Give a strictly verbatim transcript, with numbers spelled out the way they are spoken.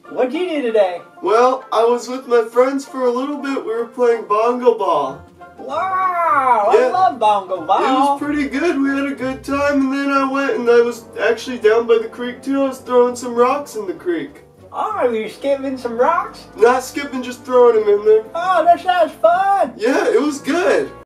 What'd you do today? Well, I was with my friends for a little bit. We were playing Bongo Ball. Wow, Yeah. I love Bongo Ball. It was pretty good. We had a good time, and then I went and I was actually down by the creek too. I was throwing some rocks in the creek. Oh, you skipping some rocks? Not skipping, just throwing them in there. Oh, that sounds fun. Yeah, it was good.